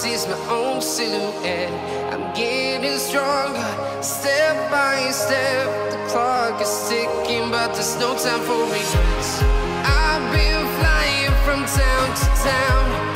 sees my own silhouette. I'm getting stronger, step by step. The clock is ticking, but there's no time for regrets. I've been flying from town to town,